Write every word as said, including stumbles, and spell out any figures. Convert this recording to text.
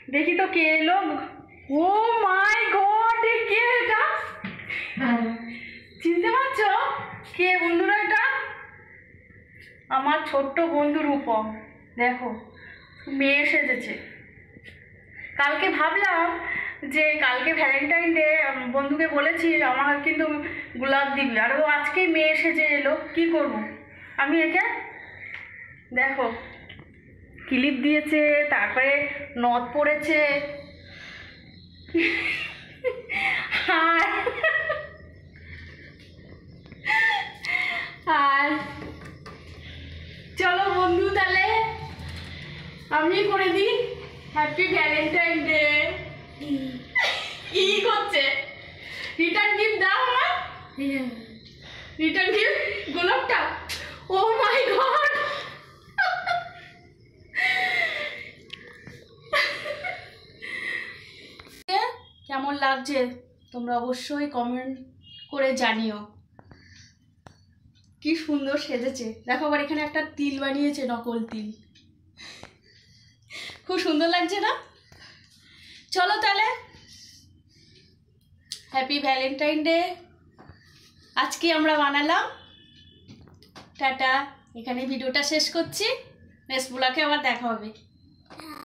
দেখি তো কে এলো। ও মাই গড, কে এটা? চিনতে পারছো কে বন্ধুরা? এটা আমার ছোট্ট বন্ধু রূপম। দেখো মেয়ে সেজেছে। কালকে ভাবলাম যে কালকে ভ্যালেন্টাইন ডে, বন্ধুকে বলেছি আমার কিন্তু গোলাপ দিবি, আর ও আজকেই মেয়ে সেজে এলো। কি করব আমি একে? দেখো ক্লিপ দিয়েছে, তারপরে নথ পড়েছে। আর আর চলো বন্ধু, তাহলে আমি করে দিই হ্যাপি ভ্যালেন্টাইন ডে। কি করছে? রিটার্ন গিফট দাও আমার। রিটার্ন গিফট গোলাপটা। ও মাই গড, কেমন লাগছে তোমরা অবশ্যই কমেন্ট করে জানিও। কি সুন্দর সেজেছে। দেখো আবার এখানে একটা তিল বানিয়েছে, নকল তিল। খুব সুন্দর লাগছে না? চলো তাহলে হ্যাপি ভ্যালেন্টাইন ডে আজকে আমরা বানালাম। টাটা, এখানে ভিডিওটা শেষ করছি। নেক্সট ব্লগে আবার দেখা হবে।